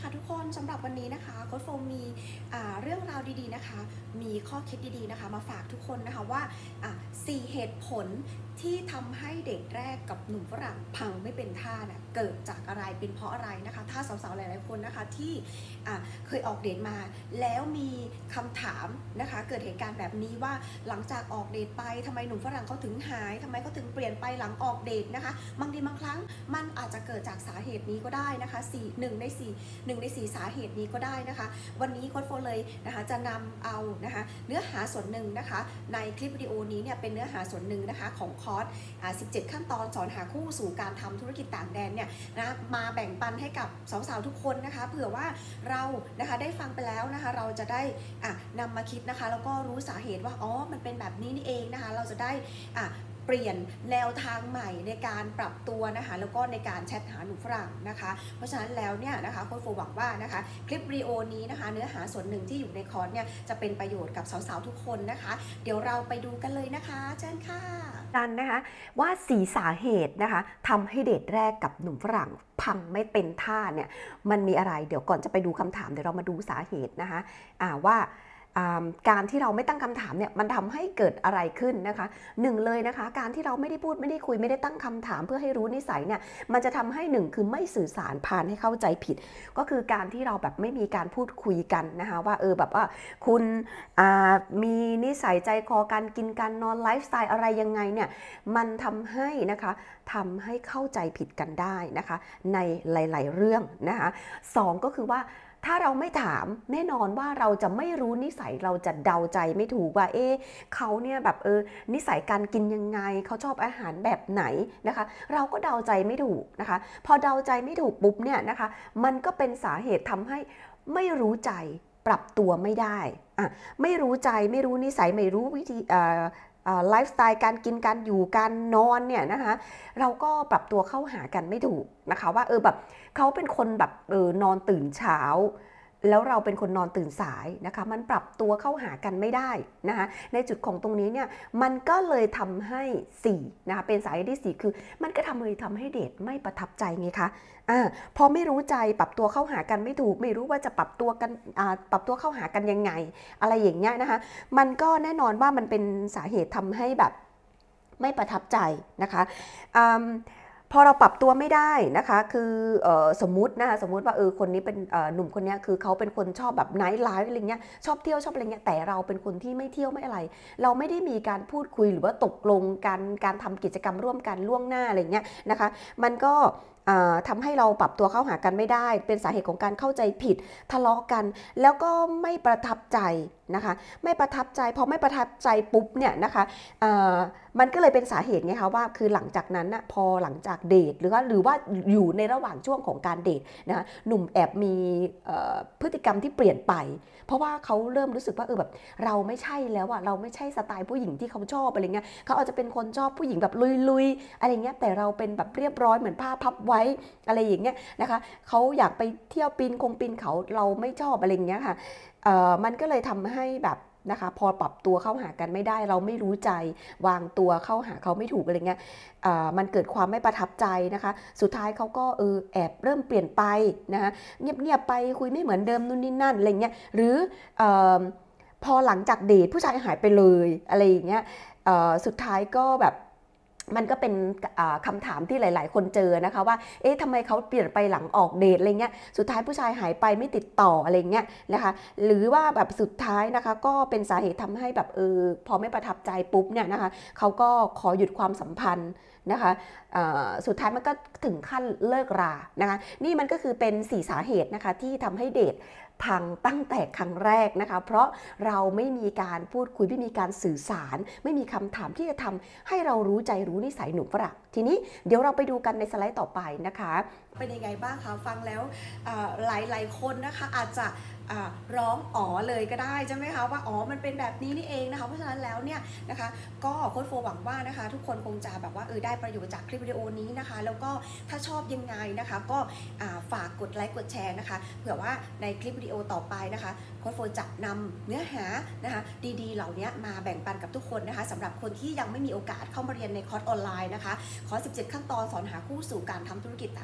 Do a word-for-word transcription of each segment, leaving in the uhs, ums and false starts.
ค่ะทุกคนสำหรับวันนี้นะคะโค้ชโฟมมีเรื่องราวดีๆนะคะมีข้อคิดดีๆนะคะมาฝากทุกคนนะคะว่าสี่เหตุผลที่ทำให้เด็กแรกกับหนุ่มฝรั่งพังไม่เป็นท่าเนี่ยเกิดจากอะไรเป็นเพราะอะไรนะคะถ้าสาวๆหลายๆคนนะคะที่เคยออกเดทมาแล้วมีคำถามนะคะเกิดเหตุการณ์แบบนี้ว่าหลังจากออกเดทไปทำไมหนุ่มฝรั่งเขาถึงหายทำไมเขาถึงเปลี่ยนไปหลังออกเดทนะคะบางทีบางครั้งมันอาจจะเกิดจากสาเหตุนี้ก็ได้นะคะสี่หนึ่งในสี่หนึ่งในสี่สาเหตุนี้ก็ได้นะคะวันนี้โค้ชโฟเลยนะคะจะนำเอานะคะเนื้อหาส่วนหนึ่งนะคะในคลิปวิดีโอนี้เนี่ยเป็นเนื้อหาส่วนหนึ่งนะคะของคอร์สสิบเจ็ดขั้นตอนสอนหาคู่สู่การทำธุรกิจต่างแดนเนี่ยนะมาแบ่งปันให้กับสาวๆทุกคนนะคะเผื่อว่าเรานะคะได้ฟังไปแล้วนะคะเราจะได้อ่ะนำมาคิดนะคะแล้วก็รู้สาเหตุว่าอ๋อมันเป็นแบบนี้นี่เองนะคะเราจะได้อ่ะเปลี่ยนแนวทางใหม่ในการปรับตัวนะคะแล้วก็ในการแชทหาหนุ่มฝรั่งนะคะเพราะฉะนั้นแล้วเนี่ยนะคะโค้ชโฟหวังว่านะคะคลิปวิดีโอนี้นะคะเนื้อหาส่วนหนึ่งที่อยู่ในคอร์สเนี่ยจะเป็นประโยชน์กับสาวๆทุกคนนะคะเดี๋ยวเราไปดูกันเลยนะคะเชิญค่ะกันนะคะว่าสี่สาเหตุนะคะทำให้เดทแรกกับหนุ่มฝรั่งพังไม่เป็นท่าเนี่ยมันมีอะไรเดี๋ยวก่อนจะไปดูคำถามเดี๋ยวเรามาดูสาเหตุนะคะว่าการที่เราไม่ตั้งคำถามเนี่ยมันทำให้เกิดอะไรขึ้นนะคะหนึ่งเลยนะคะการที่เราไม่ได้พูดไม่ได้คุยไม่ได้ตั้งคำถามเพื่อให้รู้นิสัยเนี่ยมันจะทำให้หนึ่งคือไม่สื่อสารผ่านให้เข้าใจผิดก็คือการที่เราแบบไม่มีการพูดคุยกันนะคะว่าเออแบบว่าคุณมีนิสัยใจคอการกินการนอนไลฟ์สไตล์อะไรยังไงเนี่ยมันทำให้นะคะทำให้เข้าใจผิดกันได้นะคะในหลายๆเรื่องนะคะสองก็คือว่าถ้าเราไม่ถามแน่นอนว่าเราจะไม่รู้นิสัยเราจะเดาใจไม่ถูกว่าเอ๊ะเขาเนี่ยแบบเออนิสัยการกินยังไงเขาชอบอาหารแบบไหนนะคะเราก็เดาใจไม่ถูกนะคะพอเดาใจไม่ถูกปุ๊บเนี่ยนะคะมันก็เป็นสาเหตุทำให้ไม่รู้ใจปรับตัวไม่ได้อ่ะไม่รู้ใจไม่รู้นิสัยไม่รู้วิธีไลฟ์สไตล์การกินการอยู่การนอนเนี่ยนะคะเราก็ปรับตัวเข้าหากันไม่ถูกนะคะว่าเออแบบเขาเป็นคนแบบเออนอนตื่นเช้าแล้วเราเป็นคนนอนตื่นสายนะคะมันปรับตัวเข้าหากันไม่ได้นะคะในจุดของตรงนี้เนี่ยมันก็เลยทำให้สี่นะคะเป็นสาเหตุที่สี่คือมันก็ทำเลยทำให้เดทไม่ประทับใจไงคะอ่าพอไม่รู้ใจปรับตัวเข้าหากันไม่ถูกไม่รู้ว่าจะปรับตัวกันอ่าปรับตัวเข้าหากันยังไงอะไรอย่างเงี้ยนะคะมันก็แน่นอนว่ามันเป็นสาเหตุทำให้แบบไม่ประทับใจนะคะพอเราปรับตัวไม่ได้นะคะคือออสมมุตินะคะสมมุติว่าเออคนนี้เป็นหนุ่มคนนี้คือเขาเป็นคนชอบแบบไนท์ไลฟ์อะไรเงี้ยชอบเที่ยวชอบอะไรเงี้ยแต่เราเป็นคนที่ไม่เที่ยวไม่อะไรเราไม่ได้มีการพูดคุยหรือว่าตกลงกันการทำกิจกรรมร่วมกันล่วงหน้าอะไรเงี้ยนะคะมันก็ทำให้เราปรับตัวเข้าหากันไม่ได้เป็นสาเหตุของการเข้าใจผิดทะเลาะกันแล้วก็ไม่ประทับใจนะคะไม่ประทับใจพอไม่ประทับใจปุ๊บเนี่ยนะคะมันก็เลยเป็นสาเหตุไงคะว่าคือหลังจากนั้นนะพอหลังจากเดทหรือว่าหรือว่าอยู่ในระหว่างช่วงของการเดทนะคะหนุ่มแอบมีพฤติกรรมที่เปลี่ยนไปเพราะว่าเขาเริ่มรู้สึกว่าเออแบบเราไม่ใช่แล้วอะเราไม่ใช่สไตล์ผู้หญิงที่เขาชอบอะไรเงี้ยเขาอาจจะเป็นคนชอบผู้หญิงแบบลุยๆอะไรเงี้ยแต่เราเป็นแบบเรียบร้อยเหมือนผ้าพับไว้อะไรอย่างเงี้ยนะคะเขาอยากไปเที่ยวปีนคงปีนเขาเราไม่ชอบอะไรเงี้ยค่ะมันก็เลยทำให้แบบนะคะพอปรับตัวเข้าหากันไม่ได้เราไม่รู้ใจวางตัวเข้าหาเขาไม่ถูกอะไรเงี้ยมันเกิดความไม่ประทับใจนะคะสุดท้ายเขาก็เออแอบเริ่มเปลี่ยนไปนะคะเงียบๆไปคุยไม่เหมือนเดิมนู่นนี่นั่นอะไรเงี้ยหรือพอหลังจากเดทผู้ชายหายไปเลยอะไรอย่างเงี้ยสุดท้ายก็แบบมันก็เป็นคำถามที่หลายๆคนเจอนะคะว่าเอ๊ะทำไมเขาเปลี่ยนไปหลังออกเดทอะไรเงี้ยสุดท้ายผู้ชายหายไปไม่ติดต่ออะไรเงี้ยนะคะหรือว่าแบบสุดท้ายนะคะก็เป็นสาเหตุทำให้แบบเออพอไม่ประทับใจปุ๊บเนี่ยนะคะเขาก็ขอหยุดความสัมพันธ์นะคะสุดท้ายมันก็ถึงขั้นเลิกรานะคะนี่มันก็คือเป็นสี่สาเหตุนะคะที่ทำให้เดทพังตั้งแต่ครั้งแรกนะคะเพราะเราไม่มีการพูดคุยไม่มีการสื่อสารไม่มีคำถามที่จะทำให้เรารู้ใจรู้นิสัยหนุ่มฝรั่งทีนี้เดี๋ยวเราไปดูกันในสไลด์ต่อไปนะคะเป็นยังไงบ้างคะฟังแล้วหลายๆคนนะคะอาจจะร้องอ๋อเลยก็ได้ใช่ไหมคะว่าอ๋อมันเป็นแบบนี้นี่เองนะคะเพราะฉะนั้นแล้วเนี่ยนะคะก็โค้ชโฟหวังว่านะคะทุกคนคงจะแบบว่าเออได้ประโยชน์จากคลิปวิดีโอนี้นะคะแล้วก็ถ้าชอบยังไงนะคะก็ฝากกดไลค์กดแชร์นะคะเผื่อว่าในคลิปวิดีโอต่อไปนะคะโค้ชโฟจะนำเนื้อหานะคะดีๆเหล่านี้มาแบ่งปันกับทุกคนนะคะสำหรับคนที่ยังไม่มีโอกาสเข้ามาเรียนในคอร์สออนไลน์นะคะคอร์สสิบเจ็ดขั้นตอนสอนหาคู่สู่การทำธุรกิจต่างแดนนะคะ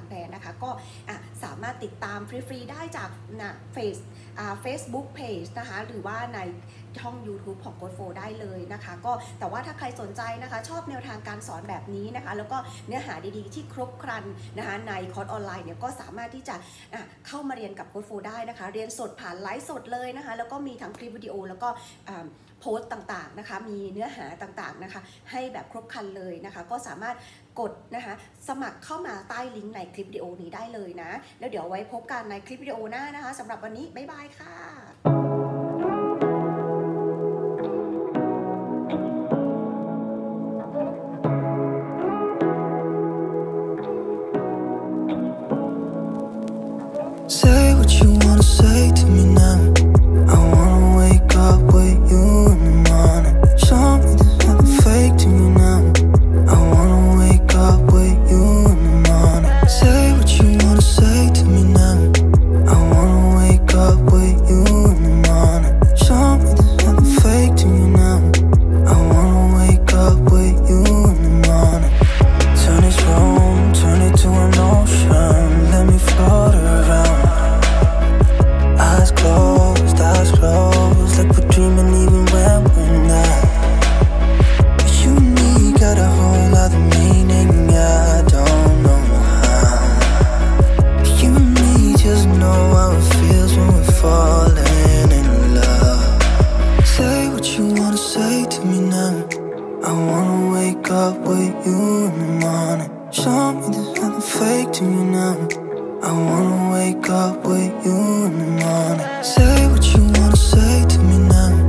นะคะก็สามารถติดตามฟรีๆได้จากนะเฟซเฟซบุ๊กเพจนะคะหรือว่าในช่อง ยูทูบ ของ โค้ชโฟได้เลยนะคะก็แต่ว่าถ้าใครสนใจนะคะชอบแนวทางการสอนแบบนี้นะคะแล้วก็เนื้อหาดีๆที่ครบครันนะคะในคอร์สออนไลน์เนี่ยก็สามารถที่จะเข้ามาเรียนกับโค้ชโฟได้นะคะเรียนสดผ่านไลฟ์สดเลยนะคะแล้วก็มีทั้งคลิปวิดีโอแล้วก็โพสต์ต่างๆนะคะมีเนื้อหาต่างๆนะคะให้แบบครบครันเลยนะคะก็สามารถกดนะคะสมัครเข้ามาใต้ลิงก์ในคลิปวิดีโอนี้ได้เลยนะแล้วเดี๋ยวไว้พบกันในคลิปวิดีโอหน้านะคะสำหรับวันนี้บ๊ายบายค่ะ Say what you wanna say to me now. I wanna wake up with you in the morning. Show me there's nothing fake to me now. I wanna wake up with you in the morning. Say what you wanna say to me now. I wanna wake up with you in the morning. Show me there's nothing fake to me now. I wanna wake up with you in the morning. Turn this room, turn it to an ocean. Let me float around. Eyes closed, eyes closed, like we're dreaming even when we're not. You and me got a whole other meaning, I don't know how. You and me just know how it feels when we're falling in love. Say what you wanna say to me now. I wanna wake up with you in the morning. Show me there's nothing fake to me now. I wanna wake up with you in the morning. Say what you wanna say to me now.